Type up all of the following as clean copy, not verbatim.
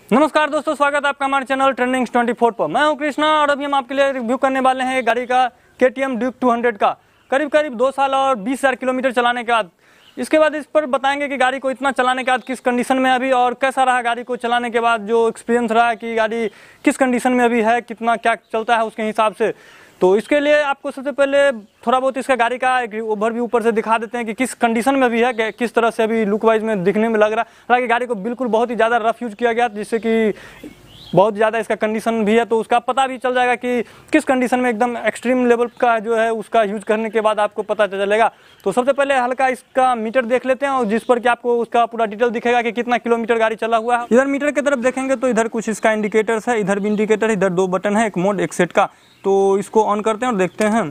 नमस्कार दोस्तों, स्वागत है आपका हमारे चैनल ट्रेंडिंग्स 24 पर। मैं हूं कृष्णा और अभी हम आपके लिए रिव्यू करने वाले हैं गाड़ी का KTM ड्यूक 200 का। करीब 2 साल और 20,000 किलोमीटर चलाने के बाद इसके बाद इस पर बताएंगे कि गाड़ी को इतना चलाने के बाद किस कंडीशन में अभी और कैसा रहा गाड़ी को चलाने के बाद, जो एक्सपीरियंस रहा कि गाड़ी किस कंडीशन में अभी है, कितना क्या चलता है उसके हिसाब से। तो इसके लिए आपको सबसे पहले थोड़ा बहुत इसका गाड़ी का एक ओवरव्यू ऊपर से दिखा देते हैं कि किस कंडीशन में भी है, किस तरह से अभी लुक वाइज में दिखने में लग रहा है। हालांकि गाड़ी को बिल्कुल बहुत ही ज़्यादा रफ यूज किया गया, जिससे कि बहुत ज़्यादा इसका कंडीशन भी है, तो उसका पता भी चल जाएगा कि किस कंडीशन में एकदम एक्सट्रीम लेवल का जो है उसका यूज करने के बाद आपको पता चलेगा। तो सबसे पहले हल्का इसका मीटर देख लेते हैं, और जिस पर कि आपको उसका पूरा डिटेल दिखेगा कि कितना किलोमीटर गाड़ी चला हुआ है। इधर मीटर की तरफ देखेंगे तो इधर कुछ इसका इंडिकेटर्स है, इधर भी इंडिकेटर, इधर 2 बटन है, एक मोड एक सेट का। तो इसको ऑन करते हैं और देखते हैं।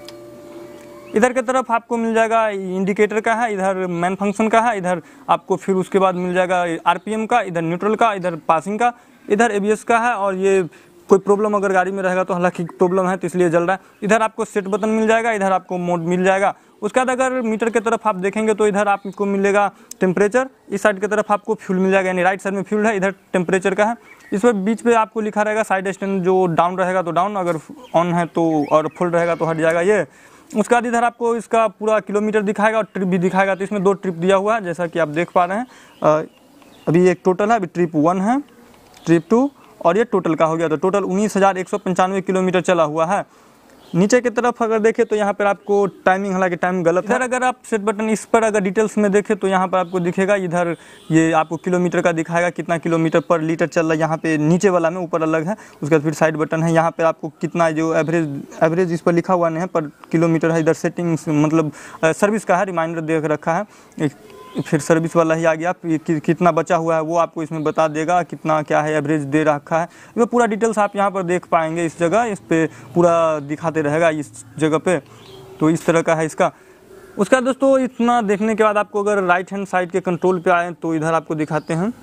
इधर की तरफ आपको मिल जाएगा इंडिकेटर का है, इधर मैन फंक्शन का है, इधर आपको फिर उसके बाद मिल जाएगा RPM का, इधर न्यूट्रल का, इधर पासिंग का, इधर ABS का है। और ये कोई प्रॉब्लम अगर गाड़ी में रहेगा तो, हालांकि प्रॉब्लम है तो इसलिए जल रहा है। इधर आपको सेट बटन मिल जाएगा, इधर आपको मोड मिल जाएगा। उसके बाद अगर मीटर की तरफ आप देखेंगे तो इधर आपको मिलेगा टेम्परेचर, इस साइड की तरफ आपको फ्यूल मिल जाएगा, यानी राइट साइड में फ्यूल है, इधर टेम्परेचर का है। इसमें बीच पे आपको लिखा रहेगा साइड स्टैंड, जो डाउन रहेगा तो डाउन, अगर ऑन है तो, और फुल रहेगा तो हट जाएगा ये। उसके बाद इधर आपको इसका पूरा किलोमीटर दिखाएगा और ट्रिप भी दिखाएगा। तो इसमें 2 ट्रिप दिया हुआ है, जैसा कि आप देख पा रहे हैं। अभी एक टोटल है, अभी ट्रिप 1 है, ट्रिप 2 और ये टोटल का हो गया। तो टोटल 19,195 किलोमीटर चला हुआ है। नीचे की तरफ अगर देखें तो यहाँ पर आपको टाइमिंग, हालांकि टाइम गलत है। अगर आप सेट बटन इस पर अगर डिटेल्स में देखें तो यहाँ पर आपको दिखेगा, इधर ये आपको किलोमीटर का दिखाएगा, कितना किलोमीटर पर लीटर चल रहा है। यहाँ पे नीचे वाला में, ऊपर अलग है। उसके बाद फिर साइड बटन है, यहाँ पे आपको कितना जो एवरेज इस पर लिखा हुआ नहीं है, पर किलोमीटर है। इधर सेटिंग्स मतलब सर्विस का है, रिमाइंडर देख रखा है। फिर सर्विस वाला ही आ गया, कितना बचा हुआ है वो आपको इसमें बता देगा, कितना क्या है एवरेज दे रखा है। वो पूरा डिटेल्स आप यहाँ पर देख पाएंगे इस जगह, इस पे पूरा दिखाते रहेगा इस जगह पे। तो इस तरह का है इसका। उसका दोस्तों इतना देखने के बाद आपको अगर राइट हैंड साइड के कंट्रोल पे आए तो इधर आपको दिखाते हैं,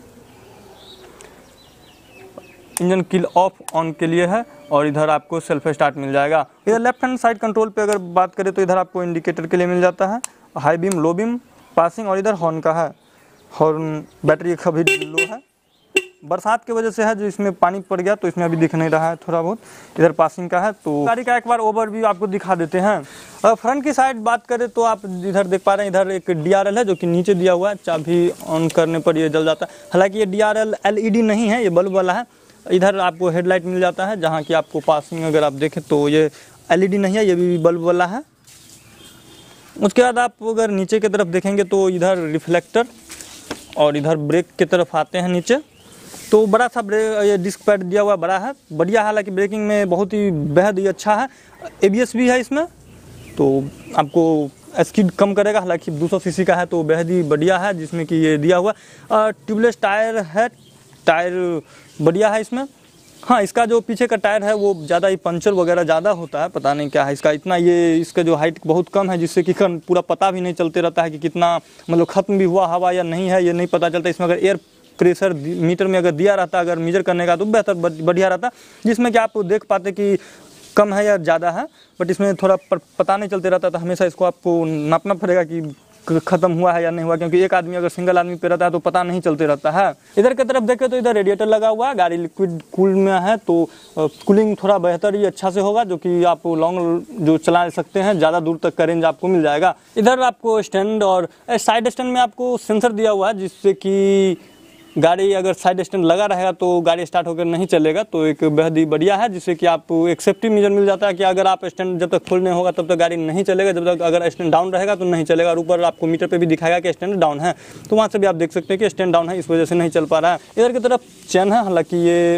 इंजन किल ऑफ ऑन के लिए है, और इधर आपको सेल्फ स्टार्ट मिल जाएगा। इधर लेफ्ट हैंड साइड कंट्रोल पे अगर बात करें तो इधर आपको इंडिकेटर के लिए मिल जाता है, high beam, low beam, passing, और इधर हॉर्न का है। हॉर्न बैटरी का भी लो है, बरसात की वजह से है, जो इसमें पानी पड़ गया तो इसमें अभी दिख नहीं रहा है थोड़ा बहुत। इधर पासिंग का है। तो गाड़ी का एक बार ओवरव्यू आपको दिखा देते हैं। फ्रंट की साइड बात करें तो आप इधर देख पा रहे हैं, इधर एक DRL है जो कि नीचे दिया हुआ है, चाबी ऑन करने पर ये जल जाता है। हालांकि ये DRL LED नहीं है, ये बल्ब वाला है। इधर आपको हेडलाइट मिल जाता है, जहाँ की आपको पासिंग अगर आप देखें तो ये LED नहीं है, ये भी बल्ब वाला है। उसके बाद आप अगर नीचे की तरफ देखेंगे तो इधर रिफ्लेक्टर, और इधर ब्रेक की तरफ आते हैं नीचे तो बड़ा सा ये डिस्क पैड दिया हुआ बड़ा है, बढ़िया है। हालांकि ब्रेकिंग में बहुत ही बेहद ही अच्छा है। ABS भी है इसमें, तो आपको स्पीड कम करेगा। हालांकि 200 cc का है तो बेहद ही बढ़िया है, जिसमें कि ये दिया हुआ। ट्यूबलेस टायर है, टायर बढ़िया है इसमें। हाँ, इसका जो पीछे का टायर है वो ज़्यादा ही पंचर वगैरह ज़्यादा होता है, पता नहीं क्या है इसका इतना। ये इसका जो हाइट बहुत कम है, जिससे कि पूरा पता भी नहीं चलते रहता है कि कितना मतलब ख़त्म भी हुआ हवा या नहीं है, ये नहीं पता चलता। इसमें अगर एयर प्रेशर मीटर में अगर दिया रहता, अगर मेजर करने का, तो बेहतर बढ़िया रहता, जिसमें कि आप देख पाते कि कम है या ज़्यादा है। बट इसमें थोड़ा पता नहीं चलते रहता, तो हमेशा इसको आपको नापना पड़ेगा कि खत्म हुआ है या नहीं हुआ, क्योंकि एक आदमी अगर सिंगल आदमी पे रहता है तो पता नहीं चलते रहता है। इधर की तरफ देखें तो इधर रेडिएटर लगा हुआ है, गाड़ी लिक्विड कूल में है, तो कूलिंग थोड़ा बेहतर ही अच्छा से होगा, जो कि आप लॉन्ग जो चला सकते हैं, ज़्यादा दूर तक का रेंज आपको मिल जाएगा। इधर आपको स्टैंड और साइड स्टैंड में आपको सेंसर दिया हुआ है, जिससे कि गाड़ी अगर साइड स्टैंड लगा रहेगा तो गाड़ी स्टार्ट होकर नहीं चलेगा। तो एक बेहद ही बढ़िया है, जिससे कि आपको एक सेफ्टी मेजर मिल जाता है कि अगर आप स्टैंड जब तक फुल नहीं होगा तब तक गाड़ी नहीं चलेगा, जब तक अगर स्टैंड डाउन रहेगा तो नहीं चलेगा। और ऊपर आपको मीटर पे भी दिखाएगा कि स्टैंड डाउन है, तो वहाँ से भी आप देख सकते हैं कि स्टैंड डाउन है, इस वजह से नहीं चल पा रहा है। इधर की तरफ चैन है, हालांकि ये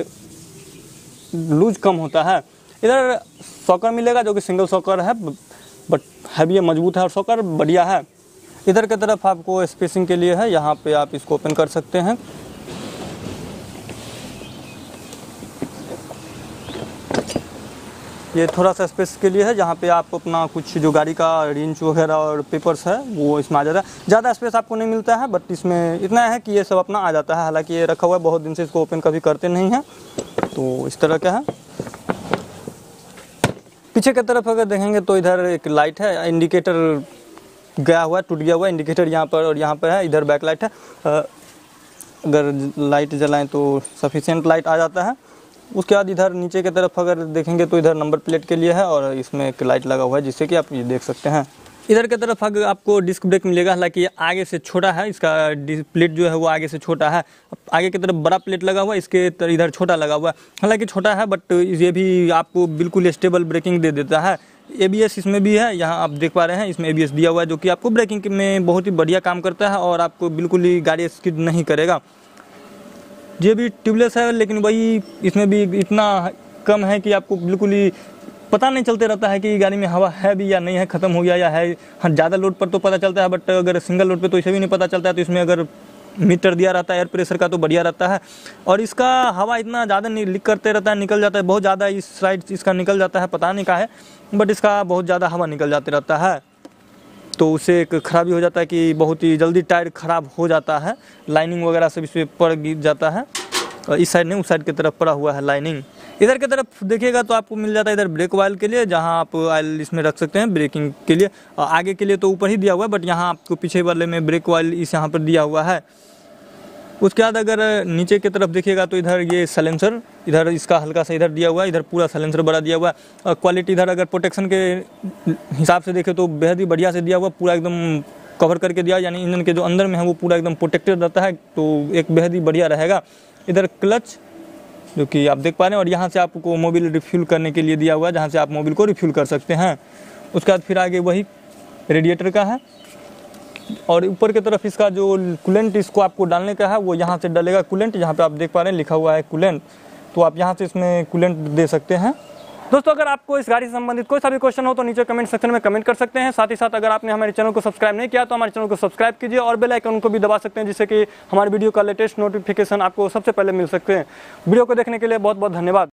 लूज कम होता है। इधर सॉकर मिलेगा जो कि सिंगल सॉकर है, बट हैवी है, मजबूत है, और सॉकर बढ़िया है। इधर की तरफ आपको स्पेसिंग के लिए है, यहाँ पे आप इसको ओपन कर सकते हैं। ये थोड़ा सा स्पेस के लिए है, जहाँ पे आप अपना कुछ जो गाड़ी का रिंच वगैरह और पेपर्स है वो इसमें आ जाता है। ज़्यादा स्पेस आपको नहीं मिलता है, बट इसमें इतना है कि ये सब अपना आ जाता है। हालांकि ये रखा हुआ है, बहुत दिन से इसको ओपन कभी करते नहीं हैं, तो इस तरह का है। पीछे की तरफ अगर देखेंगे तो इधर एक लाइट है, इंडिकेटर गया हुआ है, टूट गया हुआ इंडिकेटर यहाँ पर और यहाँ पर है। इधर बैक लाइट है। अगर लाइट जलाएं तो सफिशिएंट लाइट आ जाता है। उसके बाद इधर नीचे की तरफ अगर देखेंगे तो इधर नंबर प्लेट के लिए है और इसमें एक लाइट लगा हुआ है जिससे कि आप ये देख सकते हैं। इधर की तरफ अगर आपको डिस्क ब्रेक मिलेगा, हालांकि ये आगे से छोटा है, इसका प्लेट जो है वो आगे से छोटा है। आगे की तरफ बड़ा प्लेट लगा हुआ है, इसके इधर छोटा लगा हुआ है। हालांकि छोटा है बट ये भी आपको बिल्कुल स्टेबल ब्रेकिंग दे देता है। ABS इसमें भी है, यहाँ आप देख पा रहे हैं इसमें ABS दिया हुआ है जो कि आपको ब्रेकिंग में बहुत ही बढ़िया काम करता है और आपको बिल्कुल ही गाड़ी स्किड नहीं करेगा। ये भी ट्यूबलेस है लेकिन वही इसमें भी इतना कम है कि आपको बिल्कुल ही पता नहीं चलते रहता है कि गाड़ी में हवा है भी या नहीं है, ख़त्म हो गया या है। हाँ, ज़्यादा लोड पर तो पता चलता है बट अगर सिंगल लोड पे तो इसे भी नहीं पता चलता है। तो इसमें अगर मीटर दिया रहता है एयर प्रेशर का तो बढ़िया रहता है। और इसका हवा इतना ज़्यादा नहीं लीक करते रहता है, निकल जाता है बहुत ज़्यादा, इस साइड इसका निकल जाता है, पता नहीं क्या है बट इसका बहुत ज़्यादा हवा निकल जाते रहता है। तो उससे एक खराबी हो जाता है कि बहुत ही जल्दी टायर ख़राब हो जाता है, लाइनिंग वगैरह सब इस पर पड़ गिर जाता है। और इस साइड नहीं, उस साइड की तरफ पड़ा हुआ है लाइनिंग। इधर की तरफ देखिएगा तो आपको मिल जाता है इधर ब्रेक ऑयल के लिए, जहां आप ऑयल इसमें रख सकते हैं ब्रेकिंग के लिए। आगे के लिए तो ऊपर ही दिया हुआ है बट यहाँ आपको पीछे वाले में ब्रेक ऑयल इस यहाँ पर दिया हुआ है। उसके बाद अगर नीचे की तरफ देखिएगा तो इधर ये साइलेंसर, इधर इसका हल्का सा इधर दिया हुआ है, इधर पूरा साइलेंसर बड़ा दिया हुआ है। क्वालिटी इधर अगर प्रोटेक्शन के हिसाब से देखें तो बेहद ही बढ़िया से दिया हुआ, पूरा एकदम कवर करके दिया, यानी इंजन के जो अंदर में है वो पूरा एकदम प्रोटेक्टेड रहता है, तो एक बेहद ही बढ़िया रहेगा। इधर क्लच जो कि आप देख पा रहे हैं और यहाँ से आपको मोबिल रिफ्यूल करने के लिए दिया हुआ है, जहाँ से आप मोबिल को रिफ्यूल कर सकते हैं। उसके बाद फिर आगे वही रेडिएटर का है और ऊपर की तरफ इसका जो कूलेंट इसको आपको डालने का है वो यहाँ से डलेगा कूलेंट, जहाँ पे आप देख पा रहे हैं लिखा हुआ है कूलेंट, तो आप यहाँ से इसमें कूलेंट दे सकते हैं। दोस्तों अगर आपको इस गाड़ी से संबंधित कोई सा भी क्वेश्चन हो तो नीचे कमेंट सेक्शन में कमेंट कर सकते हैं। साथ ही साथ अगर आपने हमारे चैनल को सब्सक्राइब नहीं किया तो हमारे चैनल को सब्सक्राइब कीजिए और बेल आइकन को भी दबा सकते हैं, जिससे कि हमारे वीडियो का लेटेस्ट नोटिफिकेशन आपको सबसे पहले मिल सकते हैं। वीडियो को देखने के लिए बहुत बहुत धन्यवाद।